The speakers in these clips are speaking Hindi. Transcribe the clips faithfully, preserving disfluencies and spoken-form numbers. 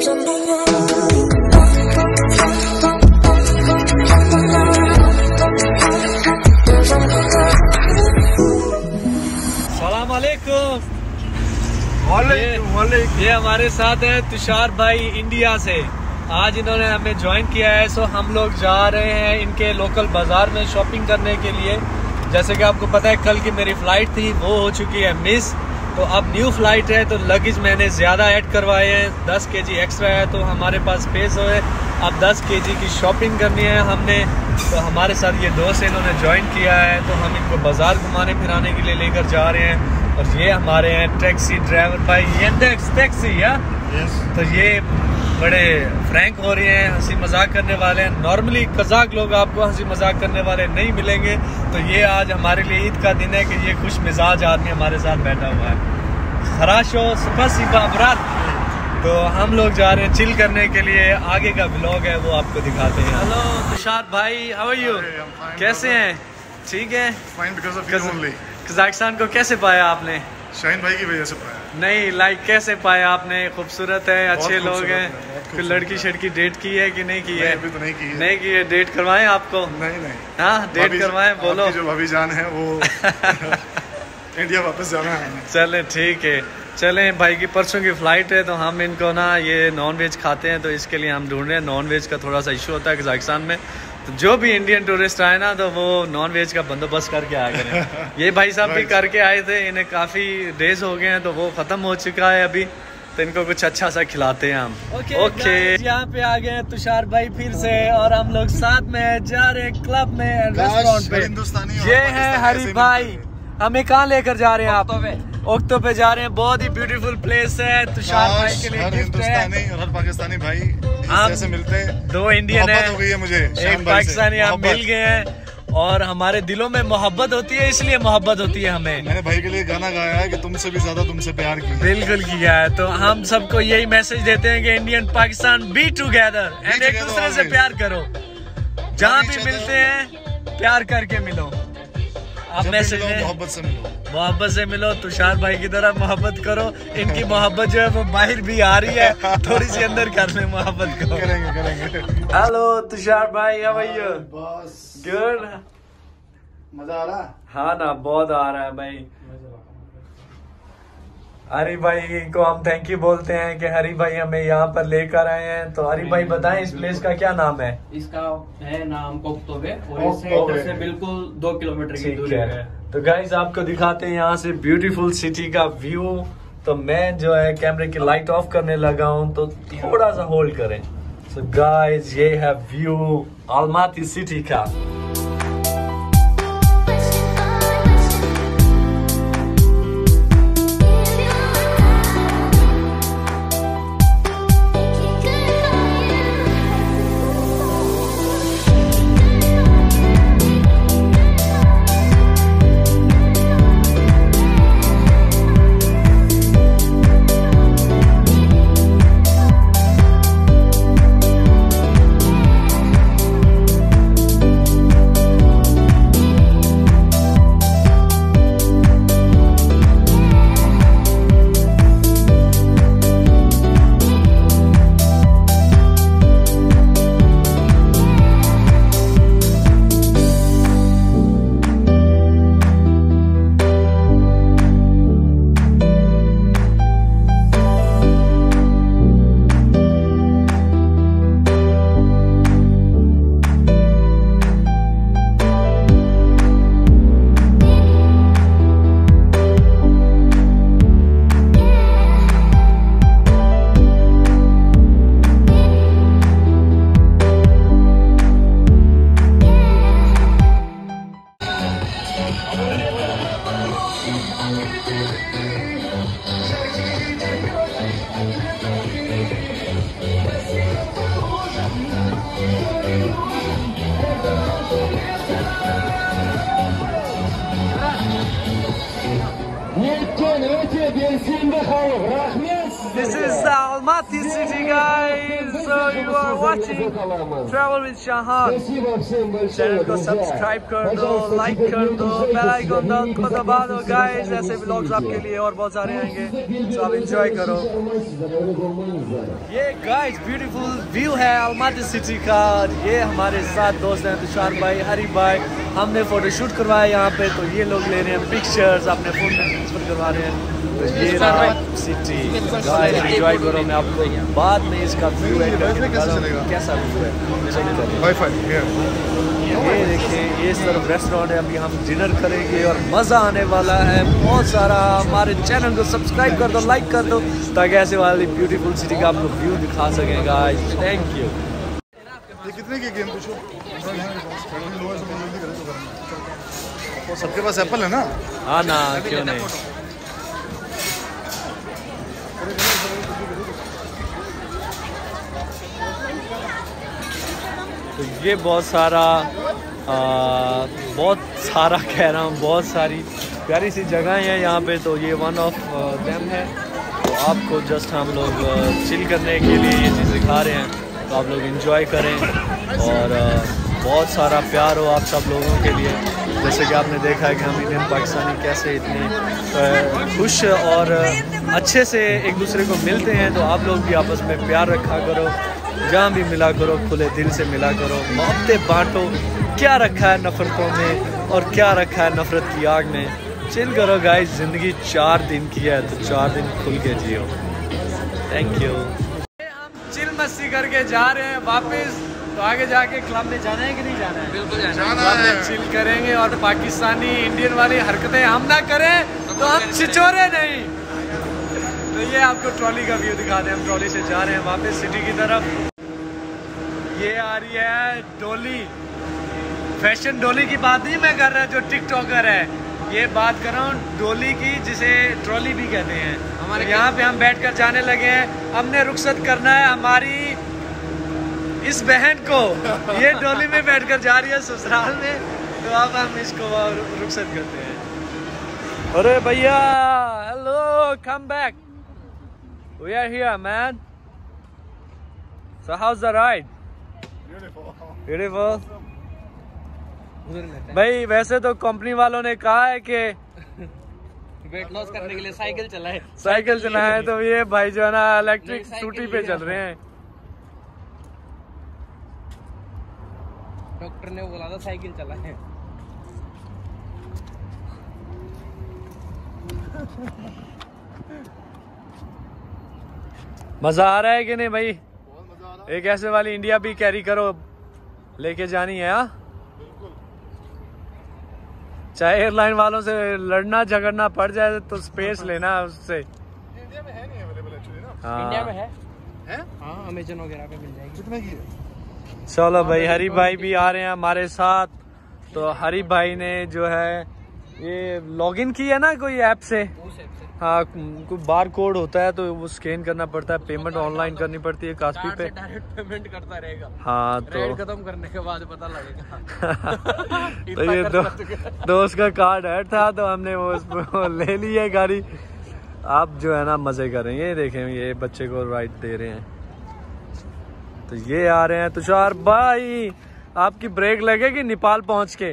ये हमारे साथ है तुषार भाई इंडिया से। आज इन्होंने हमें ज्वाइन किया है। सो हम लोग जा रहे हैं इनके लोकल बाजार में शॉपिंग करने के लिए। जैसे कि आपको पता है कल की मेरी फ़्लाइट थी, वो हो चुकी है मिस। तो अब न्यू फ्लाइट है तो लगेज मैंने ज़्यादा ऐड करवाए हैं, दस केजी एक्स्ट्रा है तो हमारे पास स्पेस है। अब दस केजी की शॉपिंग करनी है हमने। तो हमारे साथ ये दोस्त इन्होंने ज्वाइन किया है तो हम इनको बाज़ार घुमाने फिराने के लिए लेकर जा रहे हैं। और ये हमारे हैं टैक्सी ड्राइवर भाई, येंडेक्स टैक्सी या yes. तो ये बड़े फ्रैंक हो रहे हैं, हंसी मजाक करने वाले हैं। नॉर्मली कज़ाक लोग आपको हंसी मजाक करने वाले नहीं मिलेंगे। तो ये आज हमारे लिए ईद का दिन है कि ये खुश मिजाज आदमी हमारे साथ बैठा हुआ है। खराशो स्पसिबा ब्रात। तो हम लोग जा रहे हैं चिल करने के लिए। आगे का व्लॉग है वो आपको दिखाते हैं। हेलो तुषार भाई, हाउ आर यू? कैसे हैं? ठीक है। कजाकिस्तान को कैसे पाया आपने? शाहीन भाई की वजह से पाया। नहीं, लाइक कैसे पाया आपने? खूबसूरत है, अच्छे लोग हैं। कोई लड़की शड़की डेट की है कि नहीं की है? अभी तो नहीं की है। नहीं की है। डेट करवाएं आपको? नहीं नहीं। हाँ डेट करवाएं, बोलो। जो भाभी जान है वो इंडिया वापस जाना है। चले ठीक है, चलें भाई की परसों की फ़्लाइट है तो हम इनको ना ये नॉन वेज खाते हैं तो इसके लिए हम ढूंढ रहे हैं। नॉन वेज का थोड़ा सा इशू होता है कजाकिस्तान में, तो जो भी इंडियन टूरिस्ट आए ना तो वो नॉन वेज का बंदोबस्त करके आए करें। ये भाई साहब भी करके आए थे, इन्हें काफ़ी डेज हो गए हैं तो वो ख़त्म हो चुका है अभी, तो इनको कुछ अच्छा सा खिलाते हैं हम। ओके ओके, यहाँ पे आ गए तुषार भाई फिर से और हम लोग साथ में जा रहे हैं क्लब में, रेस्टोरेंट पे। ये है हरी भाई, हमें कहाँ लेकर जा रहे हैं आप? ओक्तो पे जा रहे हैं। बहुत ही ब्यूटीफुल प्लेस है। तुषार भाई के लिए गिफ्ट है। और हर पाकिस्तानी भाई ऐसे मिलते हैं। दो इंडियन है, हो गई है मुझे, एक पाकिस्तानी हम मिल गए हैं और हमारे दिलों में मोहब्बत होती है, इसलिए मोहब्बत होती है हमें। मैंने भाई के लिए गाना गाया है कि तुमसे भी ज्यादा तुमसे प्यार किया। बिल्कुल किया है। तो हम सबको यही मैसेज देते हैं कि Indian Pakistan be together and एक दूसरे से प्यार करो। जहाँ भी मिलते हैं प्यार करके मिलो। आप मैसेज मोहब्बत से मिलो, मोहब्बत से मिलो। तुषार भाई की तरह मोहब्बत करो। इनकी मोहब्बत जो है वो बाहर भी आ रही है, थोड़ी सी अंदर कर ले मोहब्बत करो। करेंगे करेंगे। हेलो तुषार भाई, हाउ आर यू? बस गुड। मजा आ रहा है? हाँ ना, बहुत आ रहा है भाई। हरी भाई को हम थैंक यू बोलते हैं कि हरी भाई हमें यहाँ पर लेकर आए हैं। तो हरी भाई बताएं इस प्लेस का क्या नाम है? इसका है नाम कोक्तोबे और इससे से बिल्कुल दो किलोमीटर की दूरी है। तो गाइस आपको दिखाते हैं यहाँ से ब्यूटीफुल सिटी का व्यू। तो मैं जो है कैमरे की लाइट ऑफ करने लगा हूँ तो थोड़ा सा होल्ड करें। सो गाइस ये है व्यू अलमाती सिटी का। Yetkun o'tib bersin bahor, rahmat. This is the Almaty city, guys. So you are watching Travel with Shahan. Channel को सब्सक्राइब कर दो, लाइक कर दो, बेल आइकन को दबा दो, गाइस. ऐसे व्लॉग्स आपके लिए और बहुत सारे आएंगे, तो आप एंजॉय करो. ये गाइस ब्यूटीफुल व्यू है अलमाटी सिटी का. ये हमारे साथ दोस्त हैं तुषार भाई, हरी भाई. हमने फोटोशूट करवाया यहाँ पे, तो ये लोग ले रहे हैं पिक्चर्स, अपने फोन में ट्रांसफर करवा रहे हैं. तो ये रहा सिटी, गाइस एंजॉय करो. मैं आपको बाद में इसका व्यू है कैसा व्यू है. ये देखिए, ये सिर्फ रेस्टोरेंट है. अभी हम डिनर करेंगे और मज़ा आने वाला है बहुत सारा. हमारे चैनल को सब्सक्राइब कर दो, लाइक कर दो, ताकि ऐसे वाली ब्यूटीफुल सिटी का आपको व्यू दिखा सकें, गाइस. Thank you. ये कितने की गेम पूछो? सबके पास एप्पल है ना? हाँ ना, क्यों नहीं. तो ये बहुत सारा आ, बहुत सारा कह रहा हूँ, बहुत सारी प्यारी सी जगह हैं यहाँ पे. तो ये वन ऑफ देम है. तो आपको जस्ट हम लोग चिल करने के लिए ये चीज़ दिखा रहे हैं, तो आप लोग एंजॉय करें और बहुत सारा प्यार हो आप सब लोगों के लिए. जैसे कि आपने देखा है कि हम इंडियन पाकिस्तानी कैसे इतने खुश और अच्छे से एक दूसरे को मिलते हैं. तो आप लोग भी आपस में प्यार रखा करो, जहाँ भी मिला करो खुले दिल से मिला करो, मोहब्बतें बांटो. क्या रखा है नफ़रतों में और क्या रखा है नफ़रत की आग में. चिल करो गाइस, ज़िंदगी चार दिन की है, तो चार दिन खुल के जियो. Thank you. हम चिल मस्ती करके जा रहे हैं वापस. तो आगे जाके क्लब में जाना है कि नहीं जाना है? बिल्कुल जाना है. चिल करेंगे और पाकिस्तानी इंडियन वाली हरकतें हम ना करें तो हम छिछोरे नहीं. तो ये आपको ट्रॉली का व्यू दिखा दें. हम ट्रॉली से जा रहे हैं वापस सिटी की तरफ. ये आ रही है डोली. फैशन डोली की बात नहीं मैं कर रहा, जो टिकटॉकर है. ये बात कर रहा हूँ डोली की, जिसे ट्रॉली भी कहते हैं. हमारे यहाँ पे हम बैठकर जाने लगे हैं. हमने रुखसत करना है हमारी इस बहन को. ये डोली में बैठकर जा रही है ससुराल में, तो अब हम इसको रुखसत करते हैं. अरे भैया, hello, come back. We are here, man. So how's the ride? Beautiful. Beautiful. भाई वैसे तो कंपनी वालों ने कहा है कि वेट लॉस करने के लिए साइकिल चलाए साइकिल चलाए तो ये भाई जो है ना इलेक्ट्रिक स्कूटी पे चल रहे हैं. डॉक्टर ने बोला था साइकिल चलाए. मजा आ रहा है कि नहीं भाई? एक ऐसे वाली इंडिया भी कैरी करो, लेके जानी है. हाँ, चाहे एयरलाइन वालों से लड़ना झगड़ना पड़ जाए तो स्पेस लेना उससे. इंडिया में है नहीं अवेलेबल एक्चुअली ना. हाँ. इंडिया में है है हाँ, अमेजन वगैरह पे मिल जाएगी. कितने की है? चलो भाई, हरी भाई भी आ रहे हैं हमारे साथ. तो हरी भाई ने जो है ये लॉगिन की है ना कोई ऐप से. हाँ, कोई बार कोड होता है तो वो स्कैन करना पड़ता है. पेमेंट ऑनलाइन करनी पड़ती है कास्पी पे. डायरेक्ट पेमेंट करता रहेगा. हाँ, तो खत्म करने के बाद पता लगेगा. तो ये दो, दोस्त का कार्ड ऐड था तो हमने वो उसको ले ली है गाड़ी. आप जो है ना मजे करें. ये देखें, ये बच्चे को राइड दे रहे हैं. तो ये आ रहे हैं तुषार भाई. आपकी ब्रेक लगेगी नेपाल पहुंच के.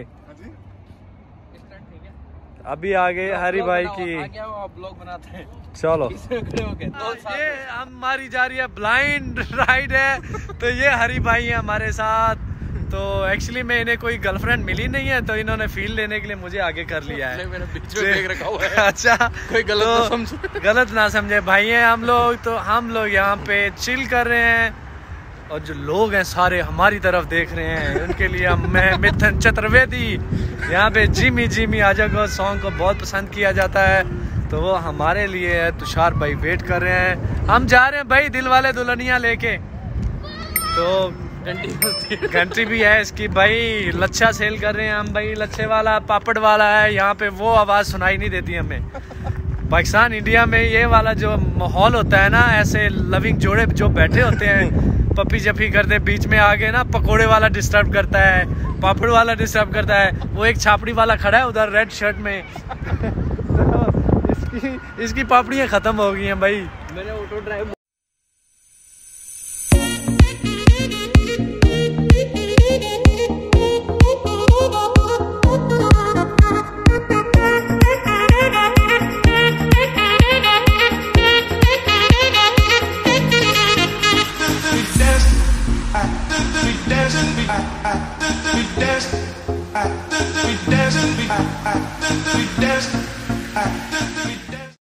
अभी आगे हरी भाई की ब्लॉग बनाते हैं. चलो. ये हमारी जा रही है ब्लाइंड राइड है. तो ये हरी भाई है हमारे साथ. तो एक्चुअली में इन्हें कोई गर्लफ्रेंड मिली नहीं है, तो इन्होंने फील लेने के लिए मुझे आगे कर लिया है. मेरे बीच में बैग रखा हुआ है. अच्छा, कोई गलत तो, ना समझे. गलत ना समझे भाई हैं हम लोग. तो हम लोग यहाँ पे चिल कर रहे हैं और जो लोग हैं सारे हमारी तरफ देख रहे हैं. उनके लिए मैं मिथुन चतुर्वेदी यहाँ पे जिमी जिमी आजा को सॉन्ग को बहुत पसंद किया जाता है. तो वो हमारे लिए है. तुषार भाई वेट कर रहे हैं. हम जा रहे हैं भाई दिल वाले दुल्हनिया लेके. तो घंटी भी है इसकी भाई. लच्छा सेल कर रहे हैं हम भाई. लच्छे वाला पापड़ वाला है यहाँ पे. वो आवाज़ सुनाई नहीं देती हमें. पाकिस्तान इंडिया में ये वाला जो माहौल होता है ना, ऐसे लविंग जोड़े जो बैठे होते हैं पप्पी जफी करते, बीच में आगे ना पकोड़े वाला डिस्टर्ब करता है, पापड़ वाला डिस्टर्ब करता है. वो एक छापड़ी वाला खड़ा है उधर रेड शर्ट में. तो इसकी इसकी इसकी पापड़ियाँ खत्म हो गई हैं भाई। मैंने auto drive We dance, we dance, we dance, we dance.